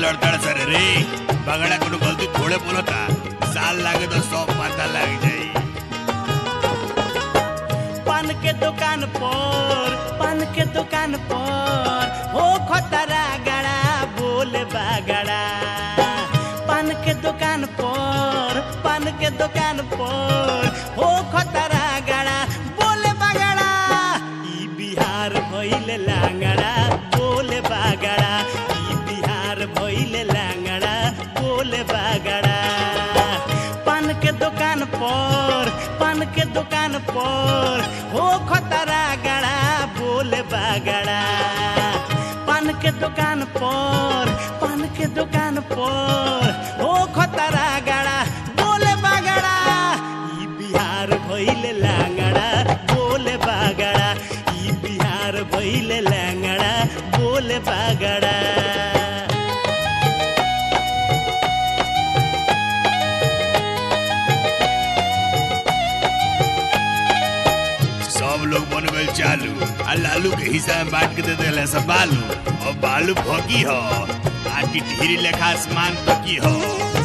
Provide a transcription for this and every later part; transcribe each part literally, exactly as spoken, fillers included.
लड़तड़ सर रे बगड़ा कोनो गलती थोड़े बोलता साल लागे तो सब पता लग जाई। पान के दुकान पर पान के दुकान पर हो खतरा गड़ा बोले बागड़ा। पान के दुकान पर पान के दुकान पर हो खतरा गड़ा बोले बागड़ा। ई बिहार भइले लांगड़ा बोले बागड़ा। ई बिहार भइले लांगड़ा बोले बागड़ा। पान के दुकान पर पान के दुकान पर हो खतरा गड़ा बोले बागड़ा। पान के दुकान पर पान के दुकान पर हो खतरा गड़ा बोले बागड़ा। ई बिहार भइले लांगड़ा बोले बागड़ा। ई बिहार भइले लांगड़ा बोले बागड़ा। सब लोग बन गए चालू आ लालू के हिस्सा में बांट के दे दिले सब बालू और बालू भोगी हो आ टिटहिरी लेखा आसमान तकी हो।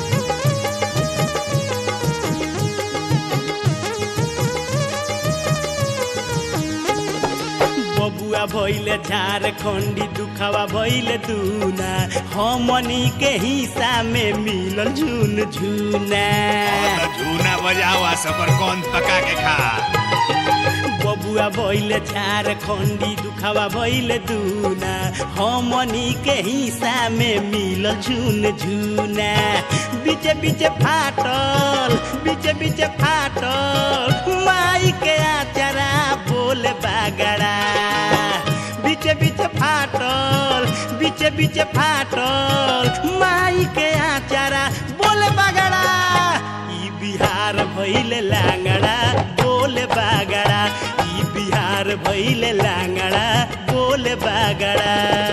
बबुआ भइले झारखंडी दुखवा भइले दूना हमनी के हिस्सा में मिलल झुन झुना। झूना बजाओ आ सफर कौन पका के खा। बबुआ भइले झारखंडी दुखवा भइले दूना हमनी के हिस्सा में मिलल झुन झुना। बीचे बीचे फाटल बीचे बीचे फाटल माई के आचरा बोले बागड़ा। बीचे बीचे फाटल बीचे बीचे फाटल माई के आचरा बोले बागड़ा। ई बिहार भइले लांगड़ा बोले बागड़ा। ई बिहार भइले लांगड़ा बोले बागड़ा।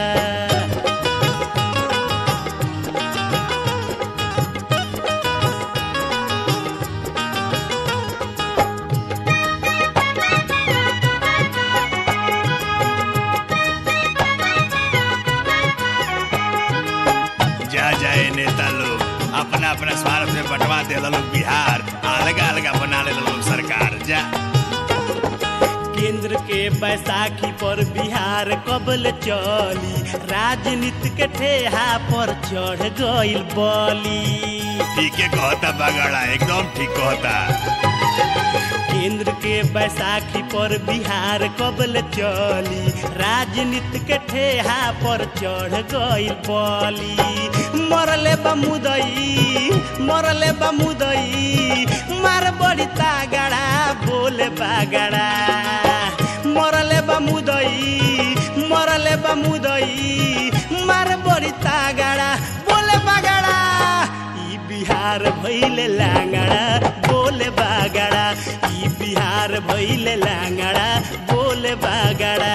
जा जाए नेता लोग अपना अपना स्वार्थ में बंटवा दे लोग बिहार अलग अलग बना ले लोग सरकार। जा केंद्र के बैसाखी पर बिहार कबल चली राजनीति के ठेहा पर चढ़ गइल बली। ठीक है कहता बगड़ा एकदम ठीक कहता। केंद्र के बैसाखी पर बिहार कबल चली राजनीति के ठेहा पर चढ़ गइल बली। मरले बमुदई मरले बमुदई मार बड़ी तागड़ा बोले बागड़ा। मरले बमुदई मरले बमुदई मार बड़ी तागड़ा बोले बागड़ा। ई बिहार भइले लांगड़ा बोले बागड़ा। ई बिहार भइले लांगड़ा बोले बागड़ा।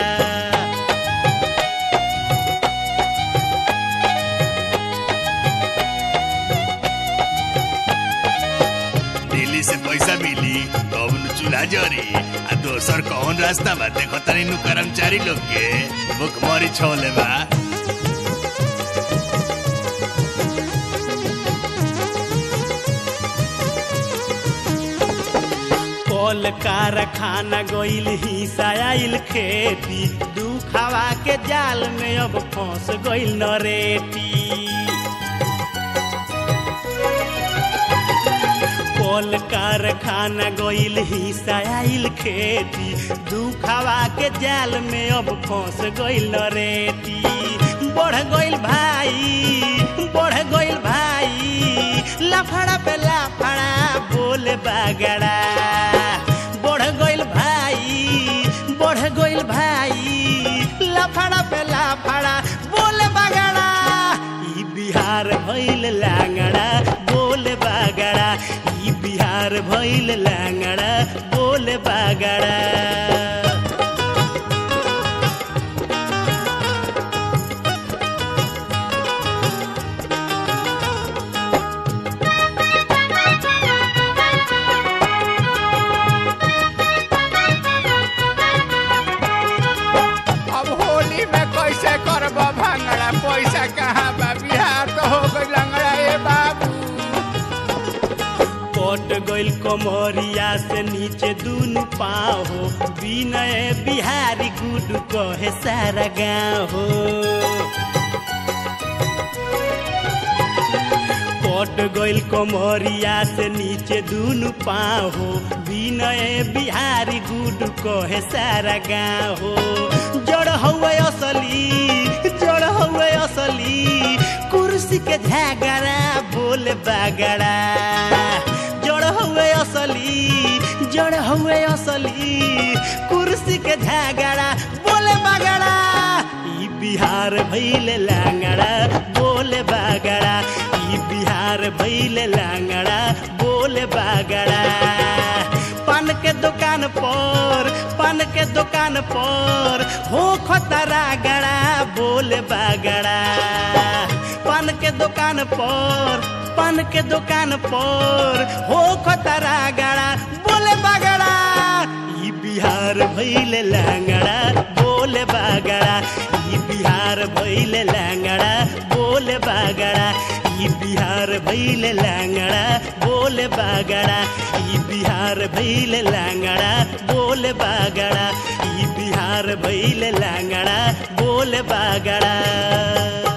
दिल्ली से पैसा मिली तब नु चूल्हा जरी आ दोसर कौन रास्ता बा देखो तनी नु कर्मचारी लोग के भुखमरी छोले बा। कल कारखाना गइल हिस्सा आइल खेती दुखावा के जाल में अब फंस गइल नरेटी। कल कारखाना गइल हिस्सा आइल खेती दुखावा के जाल में अब फंस गइल नरेटी। बढ़ गइल भाई बढ़ गइल भाई लफड़ा पे लफड़ा बोले बागड़ा। बढ़ गइल भाई बढ़ गइल भाई लफड़ा पे लफड़ा बोले बागड़ा। ई बिहार भइले लांगड़ा बोले बागड़ा। ई बिहार भइले लांगड़ा बोले बागड़ा। अब होली में कैसे करब भांगड़ा पैसा कहाँ बा बिहार कमरिया से नीचे दूनु पाँव हो विनय बिहारी गुडू कहे सारा गाँव हो कट गइल कमरिया से नीचे दूनु पाँव हो विनय बिहारी गुडू कहे सारा गाँव हो जड़ हउए असली जड़ हउए असली कुर्सी के झगड़ा बोले बागड़ा जड़ हउए असली जड़ हउए असली कुर्सी के झगड़ा बोले बागड़ा ई बिहार भइले लांगड़ा बोले बागड़ा ई बिहार भइले लांगड़ा बोले बागड़ा पान के दुकान पर पान के दुकान पर हो खतरा गड़ा बोले बागड़ा पान के दुकान पर पान के दुकान पर हो खतरा गड़ा बोले बागड़ा ई बिहार भइले लांगड़ा बोले बागड़ा ई बिहार भइले लांगड़ा बोले बागड़ा ई बिहार भइले लांगड़ा बोले बागड़ा ई बिहार भइले लांगड़ा बोले बागड़ा ई बिहार भइले लांगड़ा बोले बागड़ा।